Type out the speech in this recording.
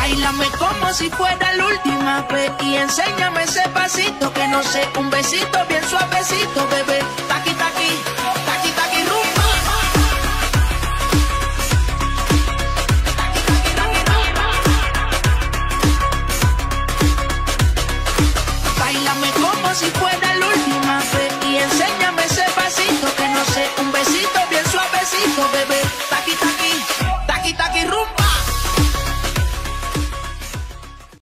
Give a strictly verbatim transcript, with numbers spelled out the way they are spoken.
Báilame como si fuera la última vez y enséñame ese pasito que no sé, un besito bien suavecito, bebé. Taqui, taqui.